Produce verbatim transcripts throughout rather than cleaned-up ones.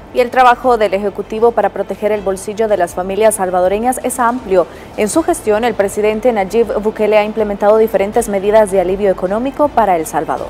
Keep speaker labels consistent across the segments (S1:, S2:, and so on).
S1: Y el trabajo del Ejecutivo para proteger el bolsillo de las familias salvadoreñas es amplio. En su gestión, el presidente Nayib Bukele ha implementado diferentes medidas de alivio económico para El Salvador.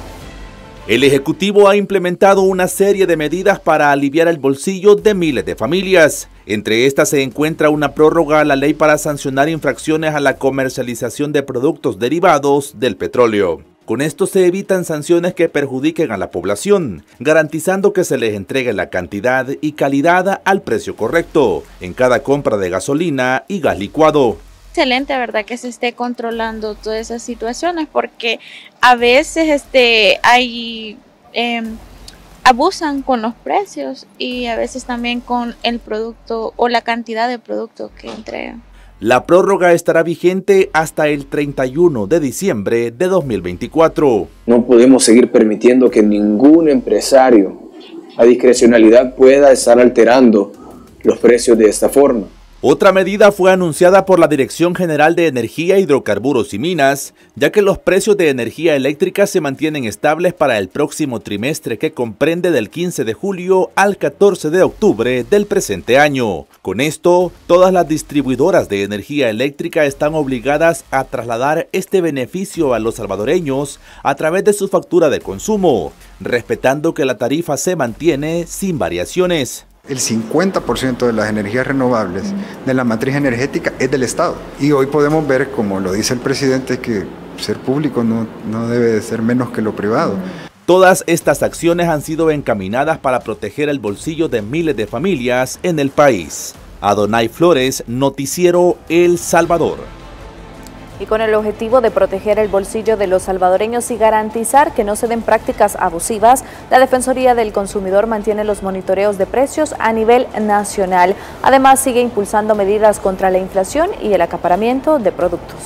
S2: El Ejecutivo ha implementado una serie de medidas para aliviar el bolsillo de miles de familias. Entre estas se encuentra una prórroga a la ley para sancionar infracciones a la comercialización de productos derivados del petróleo. Con esto se evitan sanciones que perjudiquen a la población, garantizando que se les entregue la cantidad y calidad al precio correcto en cada compra de gasolina y gas licuado.
S3: Excelente, ¿verdad?, que se esté controlando todas esas situaciones, porque a veces este, hay, eh, abusan con los precios y a veces también con el producto o la cantidad de productos que entregan.
S2: La prórroga estará vigente hasta el treinta y uno de diciembre de dos mil veinticuatro.
S4: No podemos seguir permitiendo que ningún empresario a discrecionalidad pueda estar alterando los precios de esta forma.
S2: Otra medida fue anunciada por la Dirección General de Energía, Hidrocarburos y Minas, ya que los precios de energía eléctrica se mantienen estables para el próximo trimestre que comprende del quince de julio al catorce de octubre del presente año. Con esto, todas las distribuidoras de energía eléctrica están obligadas a trasladar este beneficio a los salvadoreños a través de su factura de consumo, respetando que la tarifa se mantiene sin variaciones.
S5: El cincuenta por ciento de las energías renovables de la matriz energética es del Estado. Y hoy podemos ver, como lo dice el presidente, que ser público no, no debe de ser menos que lo privado.
S2: Todas estas acciones han sido encaminadas para proteger el bolsillo de miles de familias en el país. Adonai Flores, Noticiero El Salvador.
S1: Y con el objetivo de proteger el bolsillo de los salvadoreños y garantizar que no se den prácticas abusivas, la Defensoría del Consumidor mantiene los monitoreos de precios a nivel nacional. Además, sigue impulsando medidas contra la inflación y el acaparamiento de productos.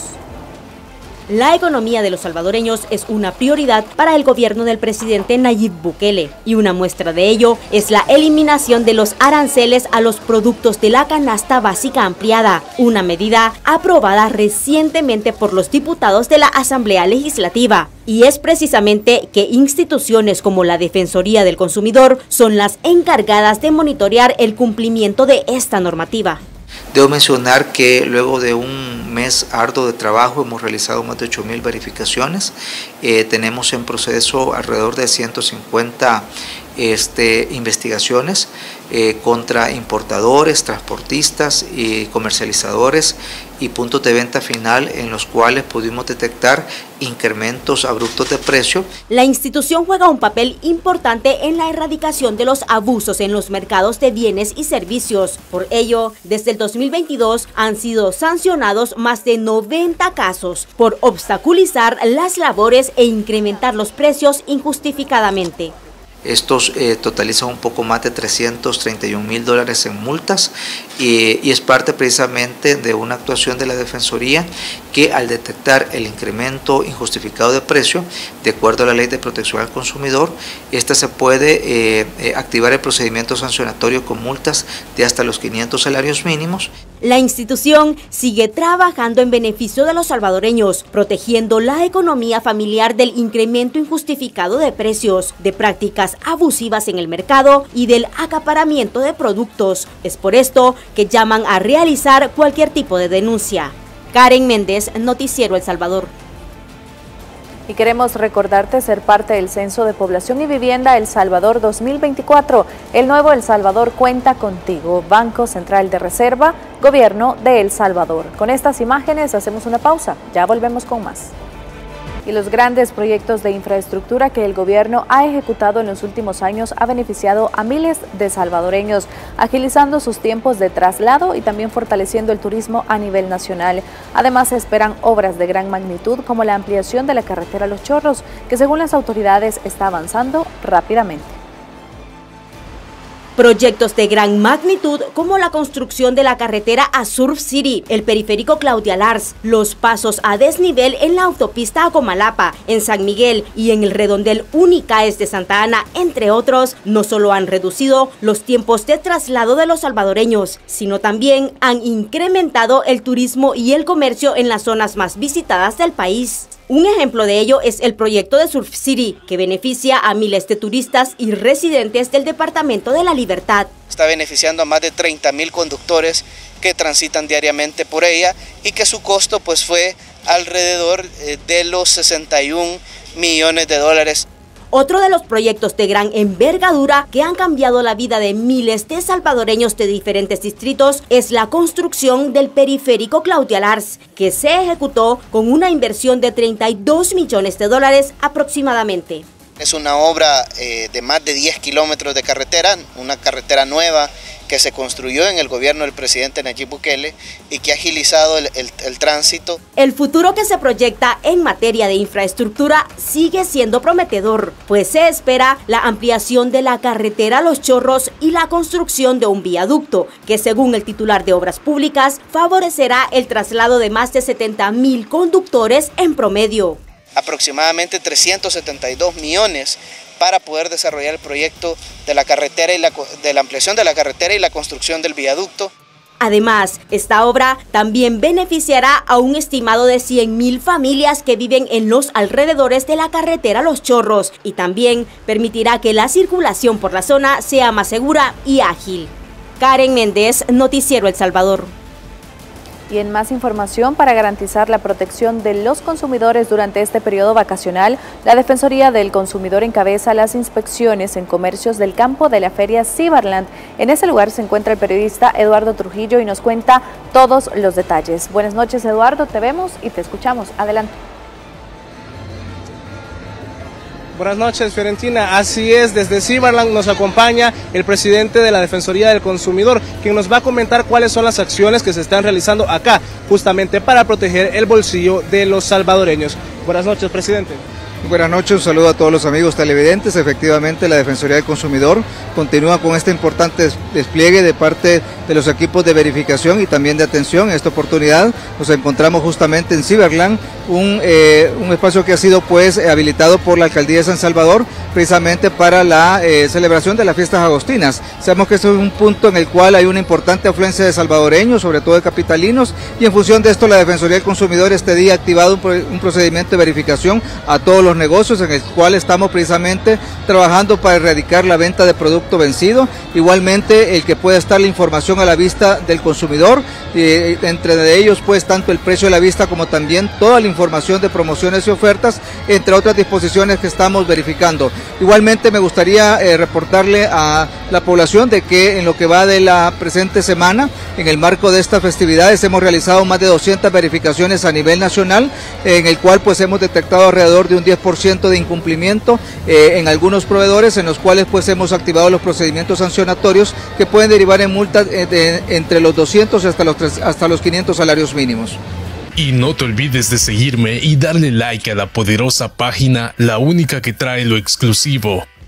S6: La economía de los salvadoreños es una prioridad para el gobierno del presidente Nayib Bukele, y una muestra de ello es la eliminación de los aranceles a los productos de la canasta básica ampliada, una medida aprobada recientemente por los diputados de la Asamblea Legislativa. Y es precisamente que instituciones como la Defensoría del Consumidor son las encargadas de monitorear el cumplimiento de esta normativa.
S7: Debo mencionar que luego de un mes arduo de trabajo hemos realizado más de ocho mil verificaciones. Eh, tenemos en proceso alrededor de ciento cincuenta este, investigaciones eh, contra importadores, transportistas y comercializadores y puntos de venta final en los cuales pudimos detectar incrementos abruptos de precio.
S6: La institución juega un papel importante en la erradicación de los abusos en los mercados de bienes y servicios. Por ello, desde el dos mil veintidós han sido sancionados más de noventa casos por obstaculizar las labores e incrementar los precios injustificadamente.
S7: Estos eh, totalizan un poco más de trescientos treinta y un mil dólares en multas eh, y es parte precisamente de una actuación de la Defensoría que al detectar el incremento injustificado de precio, de acuerdo a la Ley de Protección al Consumidor, esta se puede eh, eh, activar el procedimiento sancionatorio con multas de hasta los quinientos salarios mínimos.
S6: La institución sigue trabajando en beneficio de los salvadoreños, protegiendo la economía familiar del incremento injustificado de precios, de prácticas abusivas en el mercado y del acaparamiento de productos. Es por esto que llaman a realizar cualquier tipo de denuncia. Karen Méndez, Noticiero El Salvador.
S1: Y queremos recordarte ser parte del Censo de Población y Vivienda El Salvador dos mil veinticuatro. El nuevo El Salvador cuenta contigo. Banco Central de Reserva, Gobierno de El Salvador. Con estas imágenes hacemos una pausa. Ya volvemos con más. Y los grandes proyectos de infraestructura que el gobierno ha ejecutado en los últimos años ha beneficiado a miles de salvadoreños, agilizando sus tiempos de traslado y también fortaleciendo el turismo a nivel nacional. Además, se esperan obras de gran magnitud como la ampliación de la carretera Los Chorros, que según las autoridades está avanzando rápidamente.
S6: Proyectos de gran magnitud como la construcción de la carretera a Surf City, el periférico Claudia Lars, los pasos a desnivel en la autopista a Comalapa, en San Miguel y en el redondel Unicaes de Santa Ana, entre otros, no solo han reducido los tiempos de traslado de los salvadoreños, sino también han incrementado el turismo y el comercio en las zonas más visitadas del país. Un ejemplo de ello es el proyecto de Surf City, que beneficia a miles de turistas y residentes del Departamento de la Libertad.
S8: Está beneficiando a más de treinta mil conductores que transitan diariamente por ella y que su costo pues fue alrededor de los sesenta y un millones de dólares.
S6: Otro de los proyectos de gran envergadura que han cambiado la vida de miles de salvadoreños de diferentes distritos es la construcción del periférico Claudia Lars, que se ejecutó con una inversión de treinta y dos millones de dólares aproximadamente.
S8: Es una obra eh, de más de diez kilómetros de carretera, una carretera nueva que se construyó en el gobierno del presidente Nayib Bukele y que ha agilizado el, el, el tránsito.
S6: El futuro que se proyecta en materia de infraestructura sigue siendo prometedor, pues se espera la ampliación de la carretera Los Chorros y la construcción de un viaducto, que según el titular de Obras Públicas, favorecerá el traslado de más de setenta mil conductores en promedio.
S8: Aproximadamente trescientos setenta y dos millones para poder desarrollar el proyecto de la carretera y la, de la ampliación de la carretera y la construcción del viaducto.
S6: Además, esta obra también beneficiará a un estimado de cien mil familias que viven en los alrededores de la carretera Los Chorros y también permitirá que la circulación por la zona sea más segura y ágil. Karen Méndez, Noticiero El Salvador.
S1: Y en más información, para garantizar la protección de los consumidores durante este periodo vacacional, la Defensoría del Consumidor encabeza las inspecciones en comercios del campo de la feria Ciberland. En ese lugar se encuentra el periodista Eduardo Trujillo y nos cuenta todos los detalles. Buenas noches, Eduardo, te vemos y te escuchamos. Adelante.
S9: Buenas noches, Fiorentina. Así es, desde Ciberland nos acompaña el presidente de la Defensoría del Consumidor, quien nos va a comentar cuáles son las acciones que se están realizando acá, justamente para proteger el bolsillo de los salvadoreños. Buenas noches, presidente.
S10: Buenas noches, un saludo a todos los amigos televidentes. Efectivamente, la Defensoría del Consumidor continúa con este importante despliegue de parte de los equipos de verificación y también de atención. En esta oportunidad nos encontramos justamente en Ciberland, un, eh, un espacio que ha sido pues habilitado por la Alcaldía de San Salvador precisamente para la eh, celebración de las fiestas agostinas. Sabemos que este es un punto en el cual hay una importante afluencia de salvadoreños, sobre todo de capitalinos, y en función de esto la Defensoría del Consumidor este día ha activado un, un procedimiento de verificación a todos los negocios en el cual estamos precisamente trabajando para erradicar la venta de producto vencido, igualmente el que pueda estar la información a la vista del consumidor, eh, entre de ellos pues tanto el precio de la vista como también toda la información de promociones y ofertas, entre otras disposiciones que estamos verificando. Igualmente me gustaría eh, reportarle a la población de que en lo que va de la presente semana, en el marco de estas festividades, hemos realizado más de doscientas verificaciones a nivel nacional, en el cual pues hemos detectado alrededor de un diez por ciento de incumplimiento eh, en algunos proveedores, en los cuales pues hemos activado los procedimientos sancionatorios que pueden derivar en multas eh, de, entre los doscientos hasta los, hasta los quinientos salarios mínimos.
S11: Y no te olvides de seguirme y darle like a la poderosa página, la única que trae lo exclusivo.